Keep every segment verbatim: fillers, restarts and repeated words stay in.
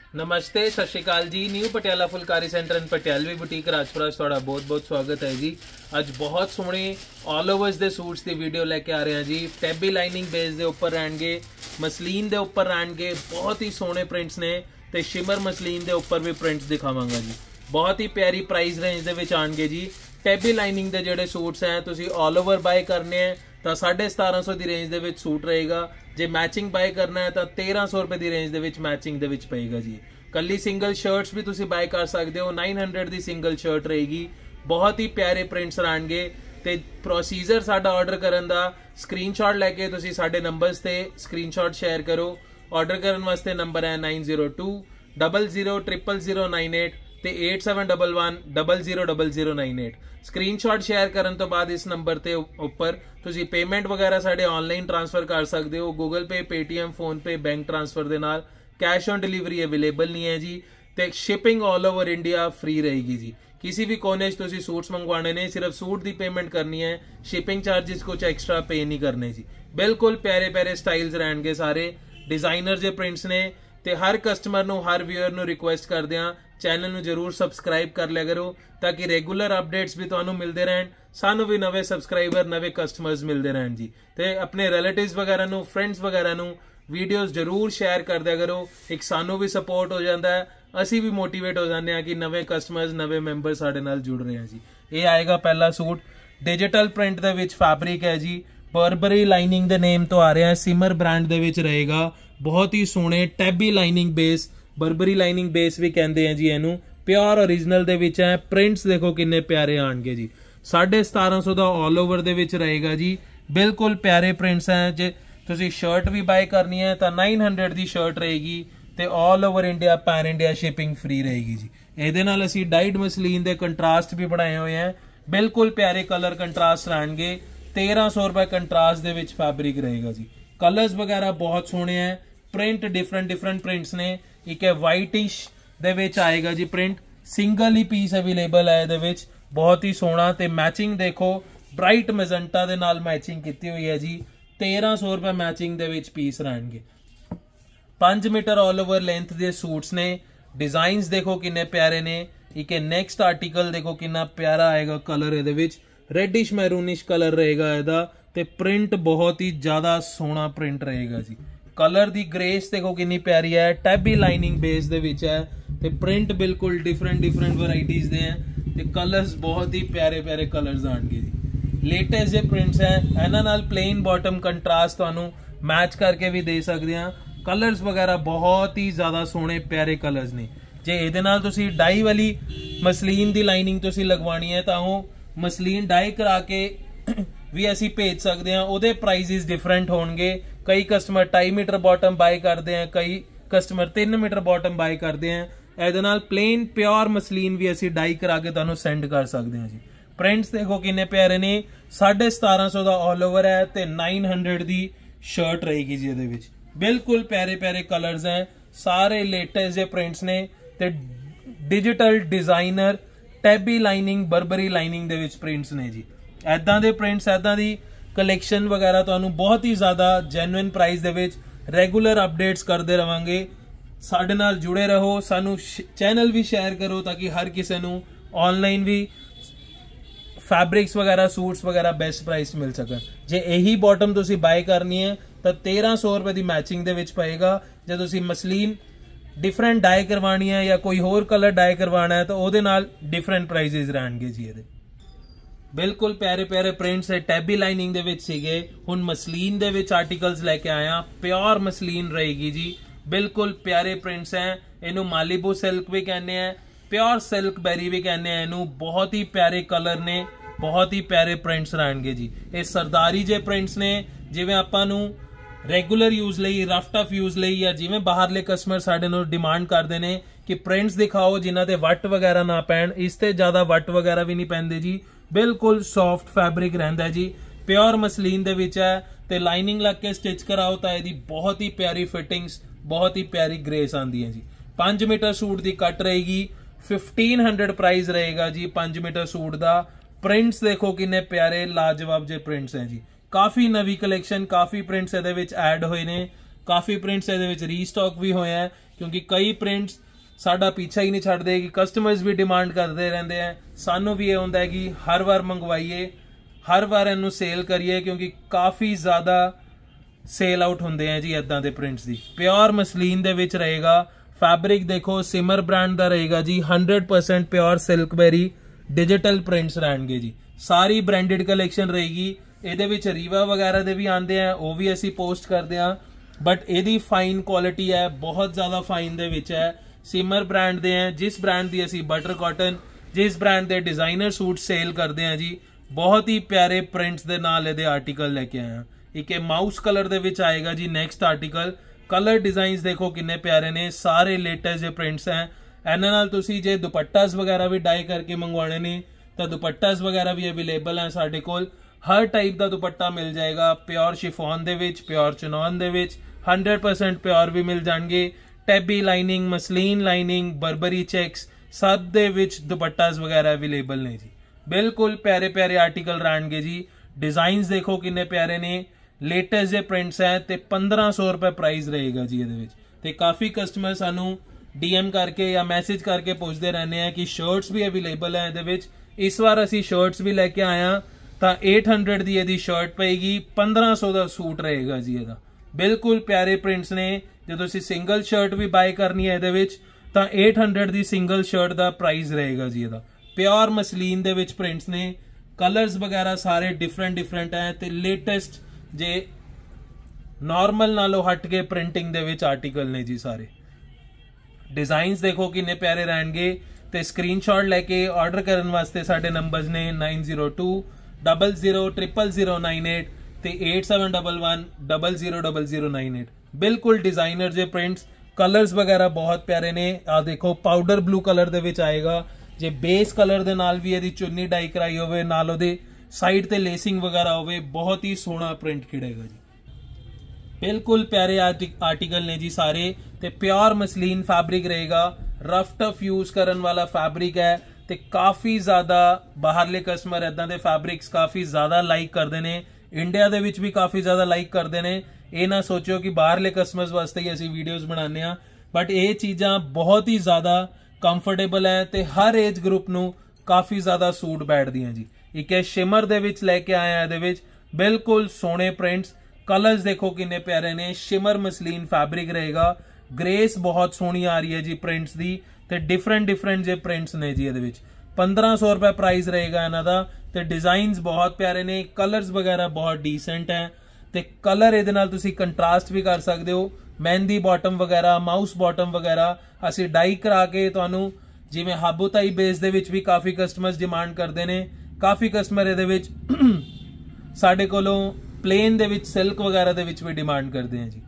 नमस्ते, सत श्री अकाल जी। New Patiala phulkari centre and पटियालवी बुटीक राजपुरा थोड़ा बहुत बहुत स्वागत है जी। अज बहुत सोहने ऑल ओवर्स दे सूट्स की वीडियो लेके आ रहे हैं जी। टैबी लाइनिंग बेस के उपर रहणगे, मसलीन के उपर रहणगे, बहुत ही सोहने प्रिंट्स ने ते शिमर मसलीन के उपर भी प्रिंट्स दिखावांगा जी। बहुत ही प्यारी प्राइस रेंज दे विच आणगे जी। टैबी लाइनिंग के जिहड़े सूट्स हैं तुसीं ऑल ओवर बाय करने हैं तो साढ़े सतारह सौ की रेंज के सूट रहेगा। जे मैचिंग बाय करना है तो तेरह सौ रुपए की रेंज के मैचिंग के पेगा जी। कली सिंगल शर्ट्स भी तुसीं बाय कर सकते हो। नाइन हंड्रेड की सिंगल शर्ट रहेगी। बहुत ही प्यारे प्रिंट्स रहणगे ते प्रोसीजर साडा ऑर्डर करन दा स्क्रीनशॉट लैके तुसीं साडे नंबर्स ते स्क्रीनशॉट शेयर करो। ऑर्डर करन वास्ते नंबर है nine zero two double zero triple zero nine eight ते eight seven double one double zero double zero nine eight. Screenshot share करन तो बाद इस नंबर ते उपर तुसीं पेमेंट वगैरह साडे ऑनलाइन ट्रांसफर कर सकते हो। Google Pay, Paytm, PhonePe, bank transfer दे नाल। कैश ऑन डिलीवरी अवेलेबल नहीं है जी। ते shipping all over India free रहेगी जी। किसी भी कोने तुसीं सूट्स मंगवाने ने सिर्फ सूट की पेमेंट करनी है, शिपिंग चार्जिस कुछ एक्स्ट्रा पे नहीं करने जी। बिल्कुल प्यारे प्यारे स्टाइल्स रहणगे, सारे डिजाइनर जे प्रिंट्स ने। ते हर कस्टमर नूं, हर व्यूअर नूं रिक्वेस्ट करदे हां चैनल नूं जरूर सबसक्राइब कर लिया करो ताकि रेगुलर अपडेट्स भी तुहानूं मिलते रहन, सानू भी नवे सबसक्राइबर, नवे कस्टमर्स मिलते रहन जी। ते अपने रिलेटिव्स वगैरह नूं, फ्रेंड्स वगैरह नूं वीडियोस जरूर शेयर कर दिया करो। एक सानू भी सपोर्ट हो जाता है, असी भी मोटिवेट हो जाते हैं कि नवे कस्टमर्स, नवे मैंबर साडे नाल जुड़ रहे हैं जी। ये आएगा पहला सूट डिजिटल प्रिंट दे विच फैब्रिक है जी। बर्बरी लाइनिंग दे नेम तो आ रहा है, सिमर ब्रांड दे विच रहेगा। बहुत ही सोहने tabby lining base, Burberry lining base भी कहते हैं जी इनू। प्योर ओरिजिनल दे विच है। प्रिंट्स देखो किन्ने प्यारे आणगे जी। साढ़े सतारह सौ का ऑल ओवर दे विच रहेगा जी। बिल्कुल प्यारे प्रिंट्स हैं। जे तुसीं शर्ट भी बाय करनी है तो नाइन हंड्रेड की शर्ट रहेगी ते all over India, pan India shipping free रहेगी जी। इहदे नाल असीं डाइड मसलीन दे कंट्रास्ट भी बनाए हुए हैं। बिल्कुल प्यारे कलर कंट्रास्ट रहणगे। तेरह सौ रुपए कंट्रास्ट दे विच फैब्रिक रहेगा जी। कलर्स वगैरह बहुत सोहने हैं। प्रिंट डिफरेंट डिफरेंट प्रिंट्स ने। एक है वाइटिश दे विच आएगा जी प्रिंट। सिंगल ही पीस अवेलेबल है इहदे विच। बहुत ही सोहना ते मैचिंग देखो ब्राइट मैजेंटा दे नाल मैचिंग की हुई है जी। तेरह सौ रुपए मैचिंग दे विच पीस रहणगे। पांच मीटर ऑल ओवर लेंथ दे सूट्स ने। डिजाइन्स देखो किन्ने प्यारे ने। एक नेक्स्ट आर्टिकल देखो कितना प्यारा आएगा कलर इहदे विच। रेडिश मैरूनिश कलर रहेगा इहदा ते प्रिंट बहुत ही ज्यादा सोहना प्रिंट रहेगा जी। कलर दी ग्रेस देखो कितनी प्यारी है। टैबी लाइनिंग बेस दे विच है ते प्रिंट बिल्कुल डिफरेंट डिफरेंट वैरायटीज दे हैं ते कलर्स बहुत ही प्यारे प्यारे कलर्स आणगे जी। लेटेस्ट जे प्रिंट्स है इन्हां नाल प्लेन बॉटम कंट्रास्ट तुहानूं मैच करके भी दे सकते हैं। कलर्स वगैरह बहुत ही ज्यादा सोहने प्यारे कलर्स ने। जे इहदे नाल तुसीं डाई वाली मसलीन दी लाइनिंग तुसीं लगवानी है तो वो मसलीन डाई करा के भी असी भेज सकते हैं। उहदे प्राइसिस डिफरेंट होणगे। कई कस्टमर ढाई मीटर बॉटम बाय करते हैं, कई कस्टमर तीन मीटर बॉटम बाय करते हैं। इहदे नाल प्लेन प्योर मसलीन भी असी डाई करा के तुहानूं सेंड कर सकते हैं जी। प्रिंट्स देखो किन्ने प्यारे ने। साढ़े सतारह सौ का ऑल ओवर है ते नाइन हंड्रेड की शर्ट रहेगी जी। इहदे विच बिल्कुल प्यारे प्यारे कलर्स हैं। सारे लेटेस्ट जे प्रिंट्स ने ते digital designer tabby lining, Burberry lining दे विच प्रिंट्स ने जी। ऐदां दे प्रिंट्स, ऐदां दी कलैक्शन वगैरह तुहानूं बहुत ही ज्यादा जेन्युइन प्राइस दे विच रेगुलर अपडेट्स करते रहांगे। साडे नाल जुड़े रहो, सानू चैनल भी शेयर करो ताकि हर किसी नूं ऑनलाइन भी फैब्रिक्स वगैरह, सूट्स वगैरह बेस्ट प्राइस मिल सकन। जे यही बॉटम तुसीं बाय करनी है तो तेरह सौ रुपए की मैचिंग दे विच पएगा। जे तुसीं मसलीन डिफरेंट डाई करवानी है या कोई होर कलर डाई करवाना है तो उहदे नाल डिफरेंट प्राइसिस रहणगे जी। इहदे बिल्कुल प्यारे प्यारे प्रिंट्स है। टैबी लाइनिंग दे विच सीगे, हुण मसलीन दे विच आर्टिकल्स लेके आया। प्योर मसलीन रहेगी जी। बिल्कुल प्यारे प्रिंट्स हैं। इनू मालीबू सिल्क भी कहने हैं, प्योर सिल्क बेरी भी कहने हैं इनू। बहुत ही प्यारे कलर ने, बहुत ही प्यारे प्रिंट्स रहणगे जी। ये सरदारी जे प्रिंट्स ने, जिवें आपां नूं रेगुलर यूज लई, रफ टफ यूज लई या जिवें बाहरले कस्टमर साडे नूं डिमांड करदे ने कि प्रिंट्स दिखाओ जिन्हां ते वट वगैरह ना पैण। इस ते ज्यादा वट वगैरह भी नहीं पैंदे जी। बिल्कुल सॉफ्ट फैब्रिक रहिंदा जी। प्योर मसलीन दे विच है ते लाइनिंग लग के स्टिच कराओ तो इहदी बहुत ही प्यारी फिटिंग्स, बहुत ही प्यारी ग्रेस आंदी है जी। पांच मीटर सूट की कट रहेगी। फिफ्टीन हंड्रेड प्राइस रहेगा जी पांच मीटर सूट का। प्रिंट्स देखो किन्ने प्यारे लाजवाब जे प्रिंट्स हैं जी। काफ़ी नवी कलैक्शन, काफ़ी प्रिंट्स इहदे विच ऐड होए ने, काफ़ी प्रिंट्स इहदे विच रीस्टॉक भी होए हैं। क्योंकि कई प्रिंट्स साडा पीछा ही नहीं छड्डदे कि कस्टमर्स भी डिमांड करते रहते हैं, सानू भी ये होंदा है कि हर बार मंगवाइए, हर बार इनू सेल करिए, क्योंकि काफ़ी ज़्यादा सेल आउट होंदे हैं जी इदां दे प्रिंट्स दी। प्योर मसलीन दे विच रहेगा, फैब्रिक देखो सिमर ब्रांड दा रहेगा जी, hundred percent pure Silkberry digital prints रहणगे जी। सारी ब्रांडेड कलैक्शन रहेगी, ਇਹਦੇ ਵਿੱਚ ਰੀਵਾ ਵਗੈਰਾ ਦੇ ਵੀ ਆਉਂਦੇ ਆ, ਉਹ ਵੀ ਅਸੀਂ ਪੋਸਟ ਕਰਦੇ ਆ, ਬਟ ਇਹਦੀ ਫਾਈਨ ਕੁਆਲਿਟੀ ਹੈ, ਬਹੁਤ ਜ਼ਿਆਦਾ ਫਾਈਨ ਦੇ ਵਿੱਚ ਹੈ। ਸਿਮਰ ਬ੍ਰਾਂਡ ਦੇ ਹੈ, ਜਿਸ ਬ੍ਰਾਂਡ ਦੀ ਅਸੀਂ ਬਟਰ ਕਾਟਨ, ਜਿਸ ਬ੍ਰਾਂਡ ਦੇ ਡਿਜ਼ਾਈਨਰ ਸੂਟ ਸੇਲ ਕਰਦੇ ਆ ਜੀ। ਬਹੁਤ ਹੀ ਪਿਆਰੇ ਪ੍ਰਿੰਟਸ ਦੇ ਨਾਲ ਇਹਦੇ ਆਰਟੀਕਲ ਲੈ ਕੇ ਆਏ ਆ। ਇੱਕ ਇਹ ਮਾਊਸ ਕਲਰ ਦੇ ਵਿੱਚ ਆਏਗਾ ਜੀ ਨੈਕਸਟ ਆਰਟੀਕਲ। ਕਲਰ ਡਿਜ਼ਾਈਨਸ ਦੇਖੋ ਕਿੰਨੇ ਪਿਆਰੇ ਨੇ, ਸਾਰੇ ਲੇਟੈਸਟ ਜਿਹੇ ਪ੍ਰਿੰਟਸ ਹੈ। ਇਹਨਾਂ ਨਾਲ ਤੁਸੀਂ ਜੇ ਦੁਪੱਟਾਸ ਵਗੈਰਾ ਵੀ ਡਾਈ ਕਰਕੇ ਮੰਗਵਾਉਣੇ ਨੇ ਤਾਂ ਦੁਪੱਟਾਸ ਵਗੈਰਾ ਵੀ ਅਵੇਲੇਬਲ ਹੈ ਸਾਡੇ ਕੋਲ। हर टाइप का दुपट्टा मिल जाएगा, प्योर शिफॉन दे विच, प्योर चनौन दे विच, हंड्रेड परसेंट प्योर भी मिल जाएंगे। Tabby lining, muslin lining, Burberry checks सब दे विच दुपट्टास वगैरह अवेलेबल ने जी। बिल्कुल प्यारे प्यारे आर्टिकल रहणगे जी। डिजाइन्स देखो किन्ने प्यारे ने, लेटेस्ट जे प्रिंट्स है ते पंद्रह सौ रुपए प्राइस रहेगा जी ਇਹਦੇ ਵਿੱਚ। ਤੇ ਕਾਫੀ ਕਸਟਮਰ ਸਾਨੂੰ ਡੀਐਮ ਕਰਕੇ ਜਾਂ ਮੈਸੇਜ ਕਰਕੇ ਪੁੱਛਦੇ ਰਹਿੰਦੇ ਆ ਕਿ ਸ਼ਰਟਸ ਵੀ ਅਵੇਲੇਬਲ ਹੈ ਇਹਦੇ ਵਿੱਚ। ਇਸ ਵਾਰ ਅਸੀਂ ਸ਼ਰਟਸ ਵੀ ਲੈ ਕੇ ਆਏ ਆ, ਤਾਂ eight hundred ਦੀ ਇਹਦੀ ਸ਼ਰਟ ਪਏਗੀ, ਪੰਦਰਾਂ ਸੌ ਦਾ ਸੂਟ ਰਹੇਗਾ ਜੀ ਇਹਦਾ। ਬਿਲਕੁਲ ਪਿਆਰੇ ਪ੍ਰਿੰਟਸ ਨੇ। ਜੇ ਤੁਸੀਂ ਸਿੰਗਲ ਸ਼ਰਟ ਵੀ ਬਾਈ ਕਰਨੀ ਹੈ ਇਹਦੇ ਵਿੱਚ ਤਾਂ eight hundred ਦੀ ਸਿੰਗਲ ਸ਼ਰਟ ਦਾ ਪ੍ਰਾਈਸ ਰਹੇਗਾ ਜੀ ਇਹਦਾ। ਪਿਓਰ ਮਸਲੀਨ ਦੇ ਵਿੱਚ ਪ੍ਰਿੰਟਸ ਨੇ, ਕਲਰਸ ਵਗੈਰਾ ਸਾਰੇ ਡਿਫਰੈਂਟ ਡਿਫਰੈਂਟ ਹੈ ਤੇ ਲੇਟੈਸਟ ਜੇ ਨਾਰਮਲ ਨਾਲੋਂ ਹਟ ਕੇ ਪ੍ਰਿੰਟਿੰਗ ਦੇ ਵਿੱਚ ਆਰਟੀਕਲ ਨੇ ਜੀ ਸਾਰੇ। ਡਿਜ਼ਾਈਨਸ ਦੇਖੋ ਕਿੰਨੇ ਪਿਆਰੇ ਰਹਿਣਗੇ ਤੇ ਸਕਰੀਨਸ਼ਾਟ ਲੈ ਕੇ ਆਰਡਰ ਕਰਨ ਵਾਸਤੇ ਸਾਡੇ ਨੰਬਰਸ ਨੇ nine zero two double zero triple zero nine eight ते eight seven double one double zero double zero nine eight. बिल्कुल डिजाइनर जे प्रिंट्स, कलर्स वगैरह बहुत प्यारे ने। आ देखो पाउडर ब्लू कलर दे विच आएगा, जे बेस कलर दे नाल भी ਇਹਦੀ चुन्नी डाई कराई होवे, नाल ਉਹਦੇ साइड ते लेसिंग वगैरह होवे, बहुत ही सोहना प्रिंट खिड़ेगा जी। बिल्कुल प्यारे आर्टिकल ने जी सारे ते प्योर मसलीन फैब्रिक रहेगा, रफ टफ यूज करन वाला फैब्रिक है ਤੇ ਕਾਫੀ ਜ਼ਿਆਦਾ ਬਾਹਰਲੇ ਕਸਟਮਰ ਇਦਾਂ ਦੇ ਫੈਬਰਿਕਸ ਕਾਫੀ ਜ਼ਿਆਦਾ ਲਾਈਕ ਕਰਦੇ ਨੇ। ਇੰਡੀਆ ਦੇ ਵਿੱਚ ਵੀ ਕਾਫੀ ਜ਼ਿਆਦਾ ਲਾਈਕ ਕਰਦੇ ਨੇ। ਇਹ ਨਾ ਸੋਚਿਓ ਕਿ ਬਾਹਰਲੇ ਕਸਟਮਰਸ ਵਾਸਤੇ ਹੀ ਅਸੀਂ ਵੀਡੀਓਜ਼ ਬਣਾਉਂਦੇ ਆ, ਬਟ ਇਹ ਚੀਜ਼ਾਂ ਬਹੁਤ ਹੀ ਜ਼ਿਆਦਾ ਕੰਫਰਟੇਬਲ ਹੈ ਤੇ ਹਰ ਏਜ ਗਰੁੱਪ ਨੂੰ ਕਾਫੀ ਜ਼ਿਆਦਾ ਸੂਟ ਬੈਠਦੀਆਂ ਜੀ। ਇੱਕ ਇਹ ਸ਼ਿਮਰ ਦੇ ਵਿੱਚ ਲੈ ਕੇ ਆਇਆ, ਇਹਦੇ ਵਿੱਚ ਬਿਲਕੁਲ ਸੋਹਣੇ ਪ੍ਰਿੰਟਸ, ਕਲਰਸ ਦੇਖੋ ਕਿੰਨੇ ਪਿਆਰੇ ਨੇ। ਸ਼ਿਮਰ ਮਸਲੀਨ ਫੈਬਰਿਕ ਰਹੇਗਾ, ਗ੍ਰੇਸ ਬਹੁਤ ਸੋਹਣੀ ਆ ਰਹੀ ਹੈ ਜੀ ਪ੍ਰਿੰਟਸ ਦੀ ਤੇ ਡਿਫਰੈਂਟ ਡਿਫਰੈਂਟ ਜੇ ਪ੍ਰਿੰਟਸ ਨੇ ਜੀ ਇਹਦੇ ਵਿੱਚ। ਪੰਦਰਾਂ ਸੌ ਰੁਪਏ ਪ੍ਰਾਈਸ ਰਹੇਗਾ ਇਹਨਾਂ ਦਾ ਤੇ ਡਿਜ਼ਾਈਨਸ ਬਹੁਤ ਪਿਆਰੇ ਨੇ, ਕਲਰਸ ਵਗੈਰਾ ਬਹੁਤ ਡੀਸੈਂਟ ਹੈ ਤੇ ਕਲਰ ਇਹਦੇ ਨਾਲ ਤੁਸੀਂ ਕੰਟਰਾਸਟ ਵੀ ਕਰ ਸਕਦੇ ਹੋ। ਮਹਿੰਦੀ ਬਾਟਮ ਵਗੈਰਾ, ਮਾਊਸ ਬਾਟਮ ਵਗੈਰਾ ਅਸੀਂ ਡਾਈ ਕਰਾ ਕੇ ਤੁਹਾਨੂੰ, ਜਿਵੇਂ ਹਾਬੂਤਾਈ ਬੇਸ ਦੇ ਵਿੱਚ ਵੀ ਕਾਫੀ ਕਸਟਮਰਸ ਡਿਮਾਂਡ ਕਰਦੇ ਨੇ। ਕਾਫੀ ਕਸਟਮਰ ਇਹਦੇ ਵਿੱਚ ਸਾਡੇ ਕੋਲੋਂ ਪਲੇਨ ਦੇ ਵਿੱਚ ਸਿਲਕ ਵਗੈਰਾ ਦੇ ਵਿੱਚ ਵੀ ਡਿਮਾਂਡ ਕਰਦੇ ਆ ਜੀ।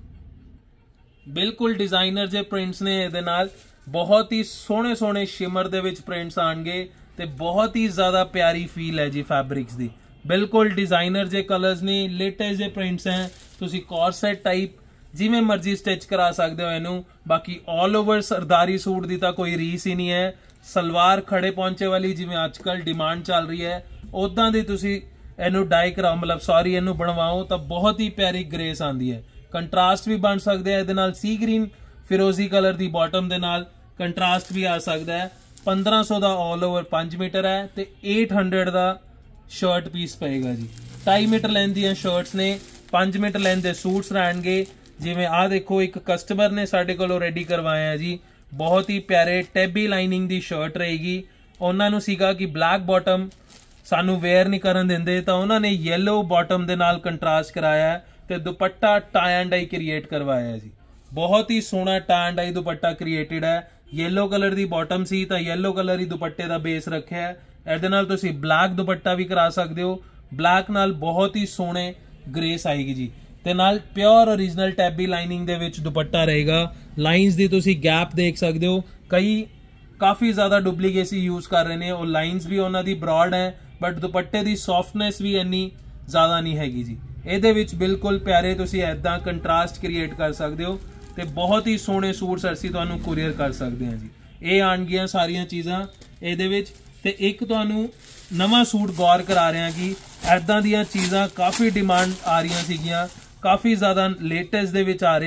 ਬਿਲਕੁਲ ਡਿਜ਼ਾਈਨਰ ਜੇ ਪ੍ਰਿੰਟਸ ਨੇ ਇਹਦੇ ਨਾਲ, बहुत ही सोहने सोहने शिमर दे विच प्रिंट्स आएंगे ते बहुत ही ज्यादा प्यारी फील है जी फैब्रिक्स दी। बिल्कुल डिजाइनर जे कलर्स ने, लेटेस्ट जे प्रिंट्स हैं, तुसी कॉर्सेट टाइप जिवें मर्जी स्टिच करा सकते हो इनू। बाकी ऑल ओवर सरदारी सूट दी तां कोई रीस ही नहीं है। सलवार खड़े पहुंचे वाली जिवें अजकल डिमांड चल रही है, उदां दी तुसी इनू डाई कराओ, मतलब सॉरी इनू बनवाओ तां बहुत ही प्यारी ग्रेस आंदी है। कंट्रास्ट भी बन सकदे है इहदे नाल, सी ग्रीन फिरोजी कलर दी बॉटम दे नाल कंट्रास्ट भी आ सकता है। पंद्रह सौ का ऑल ओवर पांच मीटर है तो eight hundred का शर्ट पीस पेगा जी। ढाई मीटर लेंथ दी शर्ट्स ने, पांच मीटर लेंथ के सूट्स रहणगे। जिवें आ देखो एक कस्टमर ने साडे कोलों रेडी करवाया जी, बहुत ही प्यारे टैबी लाइनिंग की शर्ट रहेगी। उन्हां नूं सीगा कि ब्लैक बॉटम सानू वेयर नहीं करन दिंदे, तां उन्हां ने येलो बॉटम दे नाल कंट्रास्ट कराया ते dupatta tie and dye create करवाया जी। बहुत ही सोहना tie and dye dupatta created है। येलो कलर दी बॉटम सी तां येलो कलर ही दुपट्टे दा बेस रखिया है। ਇਹਦੇ ਨਾਲ ਤੁਸੀਂ ਬਲੈਕ ਦੁਪੱਟਾ ਵੀ ਕਰਾ ਸਕਦੇ ਹੋ, ਬਲੈਕ ਨਾਲ ਬਹੁਤ ਹੀ ਸੋਹਣੇ ਗ੍ਰੇਸ ਆਏਗੀ ਜੀ। ਤੇ ਨਾਲ ਪਿਓਰ ओरिजिनल ਟੈਬੀ ਲਾਈਨਿੰਗ ਦੇ ਵਿੱਚ ਦੁਪੱਟਾ ਰਹੇਗਾ। ਲਾਈਨਸ ਦੀ ਤੁਸੀਂ ਗੈਪ ਦੇਖ ਸਕਦੇ ਹੋ, ਕਈ ਕਾਫੀ ਜ਼ਿਆਦਾ ਡੁਪਲੀਕੇਸੀ ਯੂਜ਼ ਕਰ ਰਹੇ ਨੇ, ਉਹ ਲਾਈਨਸ ਵੀ ਉਹਨਾਂ ਦੀ ਬ੍ਰੌਡ ਹੈ ਬਟ ਦੁਪੱਟੇ ਦੀ ਸੌਫਟਨੈਸ ਵੀ ਇੰਨੀ ਜ਼ਿਆਦਾ ਨਹੀਂ ਹੈਗੀ ਜੀ। ਇਹਦੇ ਵਿੱਚ ਬਿਲਕੁਲ ਪਿਆਰੇ ਤੁਸੀਂ ਐਦਾਂ ਕੰਟਰਾਸਟ ਕ੍ਰੀਏਟ ਕਰ ਸਕਦੇ ਹੋ ਤੇ ਬਹੁਤ ਹੀ ਸੋਹਣੇ ਸੂਟਸ ਅਸੀਂ ਤੁਹਾਨੂੰ ਕੁਰੀਅਰ ਕਰ ਸਕਦੇ ਹਾਂ ਜੀ। ਇਹ ਆਣਗੀਆਂ ਸਾਰੀਆਂ ਚੀਜ਼ਾਂ ਇਹਦੇ ਵਿੱਚ। ਤੇ ਇੱਕ ਤੁਹਾਨੂੰ ਨਵਾਂ ਸੂਟ ਗੌਰ ਕਰਾ ਰਹੇ ਹਾਂ ਕਿ ਐਦਾਂ ਦੀਆਂ ਚੀਜ਼ਾਂ ਕਾਫੀ ਡਿਮਾਂਡ ਆ ਰਹੀਆਂ ਸੀਗੀਆਂ, ਕਾਫੀ ਜ਼ਿਆਦਾ ਲੇਟੈਸਟ ਦੇ ਵਿੱਚ ਆ ਰਹੇ ਹਨ।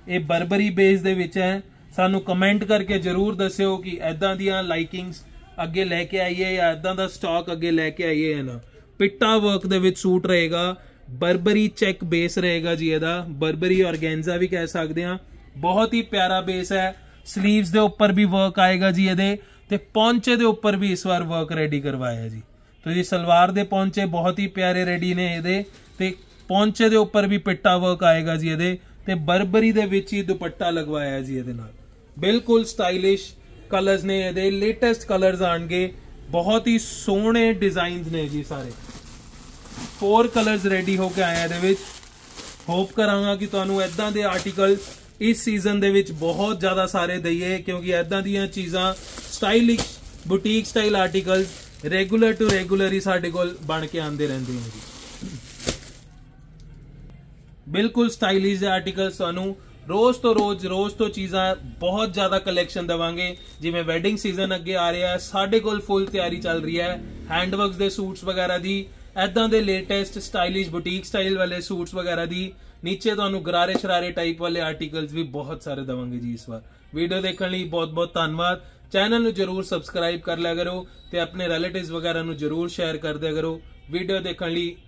ਇਹ ਬਰਬਰੀ ਬੇਸ ਦੇ ਵਿੱਚ ਹੈ। ਸਾਨੂੰ ਕਮੈਂਟ ਕਰਕੇ ਜਰੂਰ ਦੱਸਿਓ ਕਿ ਐਦਾਂ ਦੀਆਂ ਲਾਈਕਿੰਗਸ ਅੱਗੇ ਲੈ ਕੇ ਆਈਏ ਜਾਂ ਐਦਾਂ ਦਾ ਸਟਾਕ ਅੱਗੇ ਲੈ ਕੇ ਆਈਏ ਹੈ ਨਾ। ਪਿੱਟਾ ਵਰਕ ਦੇ ਵਿੱਚ ਸੂਟ ਰਹੇਗਾ, ਬਰਬਰੀ ਚੈੱਕ ਬੇਸ ਰਹੇਗਾ ਜੀ ਇਹਦਾ, ਬਰਬਰੀ ਔਰਗੈਂਜ਼ਾ ਵੀ ਕਹਿ ਸਕਦੇ ਹਾਂ। ਬਹੁਤ ਹੀ ਪਿਆਰਾ ਬੇਸ ਹੈ। ਸਲੀਵਸ ਦੇ ਉੱਪਰ ਵੀ ਵਰਕ ਆਏਗਾ ਜੀ ਇਹਦੇ, ਤੇ ਪੌਂਚੇ ਦੇ ਉੱਪਰ ਵੀ ਇਸ ਵਾਰ ਵਰਕ ਰੈਡੀ ਕਰਵਾਇਆ ਜੀ। तो जी सलवार दे पौंचे बहुत ही प्यारे रेडी ने ਇਹਦੇ ਤੇ ਪੌਂਚੇ ਦੇ ਉੱਪਰ ਵੀ ਪਿੱਟਾ ਵਰਕ ਆਏਗਾ ਜੀ ਇਹਦੇ ਤੇ ਬਰਬਰੀ ਦੇ ਵਿੱਚ ਹੀ ਦੁਪੱਟਾ ਲਗਵਾਇਆ ਜੀ ਇਹਦੇ ਨਾਲ। ਬਿਲਕੁਲ ਸਟਾਈਲਿਸ਼ ਕਲਰਸ ਨੇ ਇਹਦੇ, ਲੇਟੈਸਟ ਕਲਰਸ ਆਣਗੇ, ਬਹੁਤ ਹੀ ਸੋਹਣੇ ਡਿਜ਼ਾਈਨਸ ਨੇ ਜੀ ਸਾਰੇ। फोर कलर्स रेडी होके आए ਇਹਦੇ ਵਿੱਚ। होप करांगा कि ਤੁਹਾਨੂੰ ਇਦਾਂ ਦੇ ਆਰਟੀਕਲ इस सीजन ਦੇ ਵਿੱਚ बहुत ज़्यादा सारे दईए, क्योंकि इदां ਦੀਆਂ ਚੀਜ਼ਾਂ stylish boutique style articles regular to regular ही साडे कोल बन के आंदे रहंदे हैं जी। बिल्कुल स्टाइलिश आर्टिकल्स तुहानू रोज तो रोज रोज तो चीज़ां बहुत ज़्यादा कलैक्शन देवांगे। जिवें वैडिंग सीजन अगे आ रहा है, साडे कोल फुल तैयारी चल रही है हैंडवर्क्स दे सूट्स वगैरह दी, इदां दे लेटेस्ट स्टाइलिश बुटीक स्टाइल वाले सूट्स वगैरह दी। नीचे तुहानू गरारे शरारे टाइप वाले आर्टिकल्स भी बहुत सारे देवांगे जी इस बार। वीडियो देखने लई बहुत बहुत धन्यवाद। चैनल नू जरूर सबसक्राइब कर लिया करो ते अपने रिलेटिव्स वगैरह नू जरूर शेयर कर दिया करो। वीडियो देखने लई